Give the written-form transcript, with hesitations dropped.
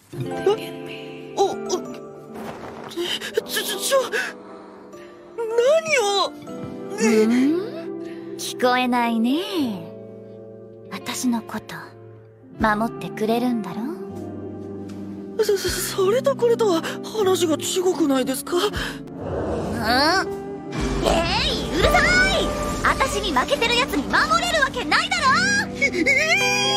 何を。聞こえないね。私のこと守ってくれるんだろ。 それとこれとは話が違くないですか。 うるさい。私に負けてるやつに守れるわけないだろ。